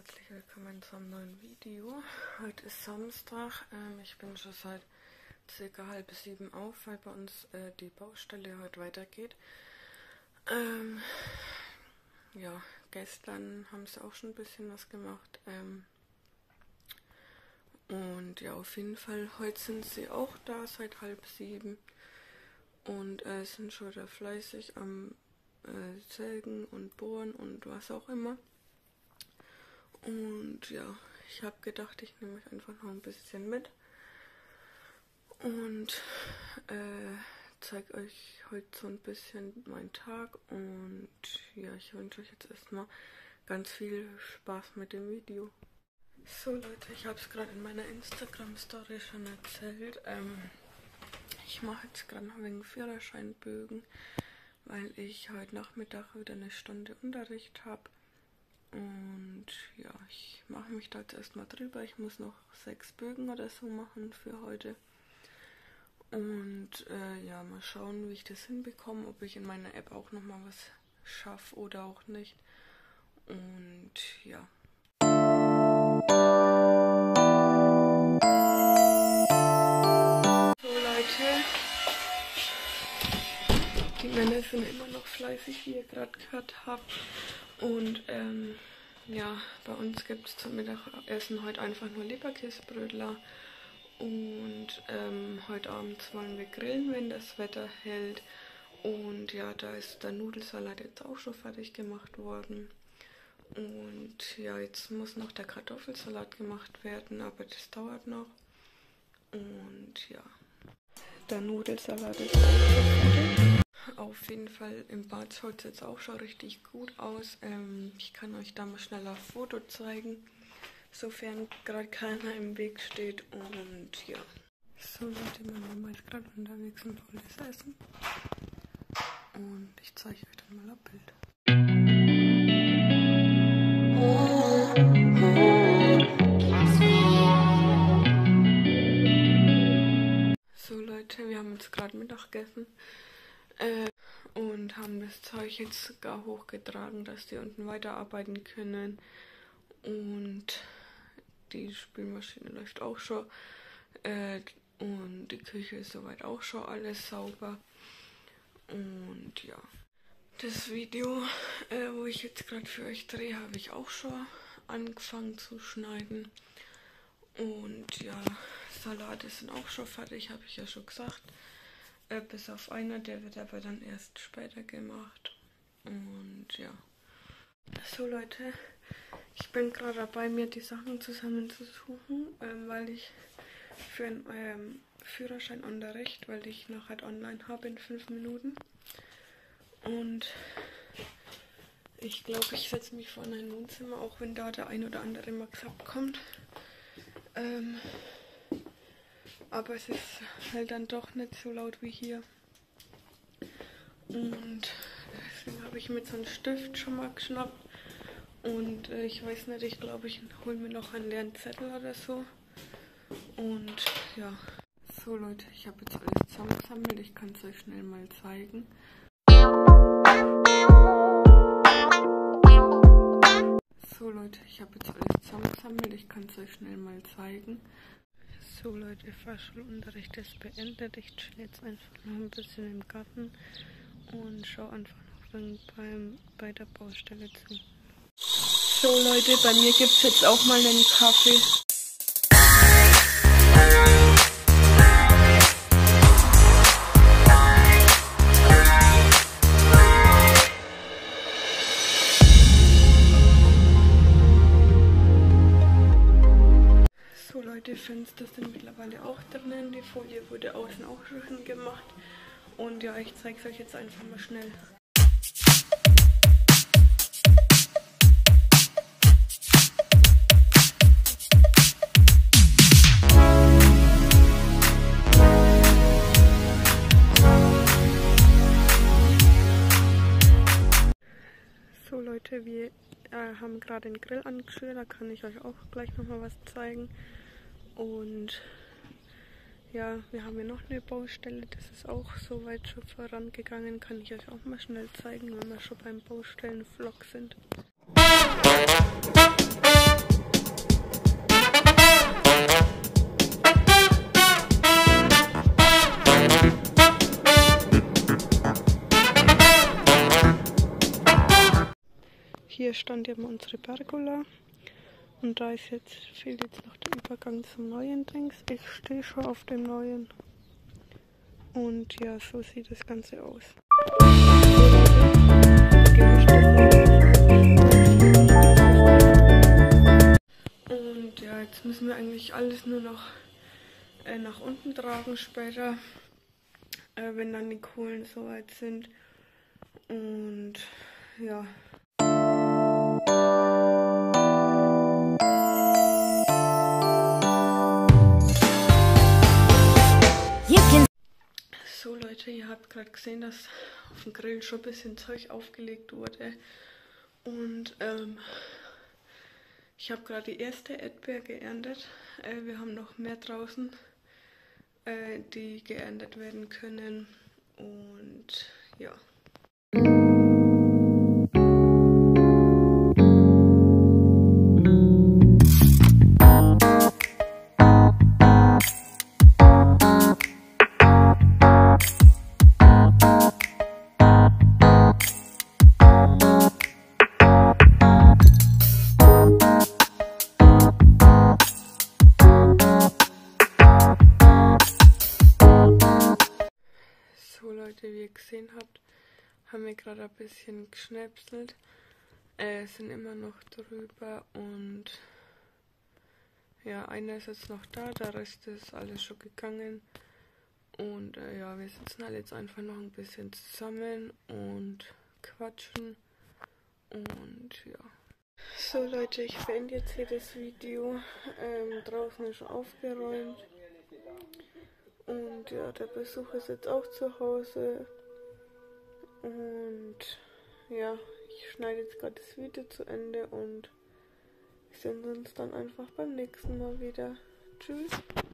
herzlich willkommen zu einem neuen Video. Heute ist Samstag. Ich bin schon seit ca. 6:30 auf, weil bei uns die Baustelle heute weitergeht. Ja, gestern haben sie auch schon ein bisschen was gemacht. Und ja, auf jeden Fall, heute sind sie auch da seit 6:30 und sind schon da fleißig am Sägen und Bohren und was auch immer. Und ja, ich habe gedacht, ich nehme euch einfach noch ein bisschen mit und zeige euch heute so ein bisschen meinen Tag. Und ja, ich wünsche euch jetzt erstmal ganz viel Spaß mit dem Video. So Leute, ich habe es gerade in meiner Instagram-Story schon erzählt. Ich mache jetzt gerade noch wegen Führerscheinbögen, weil ich heute Nachmittag wieder eine Stunde Unterricht habe. Und ja, ich mache mich da jetzt erstmal drüber. Ich muss noch 6 Bögen oder so machen für heute. Und ja, mal schauen, wie ich das hinbekomme, ob ich in meiner App auch nochmal was schaffe oder auch nicht. Und ja. So Leute, die Männer sind immer noch fleißig, wie ihr gerade gehört habt. Und ja, bei uns gibt es zum Mittagessen heute einfach nur Leberkäsebrötler. Und heute Abend wollen wir grillen, wenn das Wetter hält. Und ja, da ist der Nudelsalat jetzt auch schon fertig gemacht worden. Und ja, jetzt muss noch der Kartoffelsalat gemacht werden, aber das dauert noch. Und ja, der Nudelsalat ist auch schon fertig. Auf jeden Fall im Bad schaut es jetzt auch schon richtig gut aus. Ich kann euch da mal schnell ein Foto zeigen, sofern gerade keiner im Weg steht. Und ja. So Leute, meine Mama ist gerade unterwegs und holt das Essen. Und ich zeige euch dann mal ein Bild. So Leute, wir haben jetzt gerade Mittag gegessen. Und haben das Zeug jetzt gar hochgetragen, dass die unten weiterarbeiten können. Und die Spülmaschine läuft auch schon. Und die Küche ist soweit auch schon alles sauber. Und ja. Das Video, wo ich jetzt gerade für euch drehe, habe ich auch schon angefangen zu schneiden. Und ja, Salate sind auch schon fertig, habe ich ja schon gesagt. Bis auf einer, der wird aber dann erst später gemacht. Und ja. So Leute, ich bin gerade dabei, mir die Sachen zusammenzusuchen, weil ich für einen Führerscheinunterricht, weil ich noch halt online habe in 5 Minuten. Und ich glaube, ich setze mich vor ein Wohnzimmer, auch wenn da der ein oder andere mal gesagt kommt. Aber es ist halt dann doch nicht so laut wie hier. Und deswegen habe ich mir so einen Stift schon mal geschnappt. Und ich weiß nicht, ich glaube, ich hole mir noch einen leeren Zettel oder so. Und ja. So Leute, ich habe jetzt alles zusammengesammelt. Ich kann es euch schnell mal zeigen. So Leute, ich habe jetzt alles zusammengesammelt. Ich kann es euch schnell mal zeigen. So Leute, Fahrschulunterricht ist beendet. Ich chill jetzt einfach noch ein bisschen im Garten und schaue einfach noch bei der Baustelle zu. So Leute, bei mir gibt es jetzt auch mal einen Kaffee. Die Fenster sind mittlerweile auch drinnen, die Folie wurde außen auch schon gemacht. Und ja, ich zeige es euch jetzt einfach mal schnell. So Leute, wir haben gerade den Grill angeschürt, da kann ich euch auch gleich nochmal was zeigen. Und ja, wir haben hier noch eine Baustelle, das ist auch soweit schon vorangegangen, kann ich euch auch mal schnell zeigen, wenn wir schon beim Baustellenvlog sind. stand ja mal unsere Pergola. Und da ist jetzt, fehlt jetzt noch der Übergang zum neuen Dings. Ich stehe schon auf dem neuen. Und ja, so sieht das Ganze aus. Und ja, jetzt müssen wir eigentlich alles nur noch nach unten tragen später, wenn dann die Kohlen soweit sind. Und ja. So Leute, ihr habt gerade gesehen, dass auf dem Grill schon ein bisschen Zeug aufgelegt wurde. Und ich habe gerade die erste Erdbeer geerntet. Wir haben noch mehr draußen, die geerntet werden können. Und ja. So Leute, wie ihr gesehen habt, haben wir gerade ein bisschen geschnäpselt, sind immer noch drüber und ja, einer ist jetzt noch da, der Rest ist alles schon gegangen und ja, wir sitzen halt jetzt einfach noch ein bisschen zusammen und quatschen und ja. So Leute, ich beende jetzt hier das Video, draußen ist schon aufgeräumt. Und ja, der Besuch ist jetzt auch zu Hause. Und ja, ich schneide jetzt gerade das Video zu Ende und wir sehen uns dann einfach beim nächsten Mal wieder. Tschüss.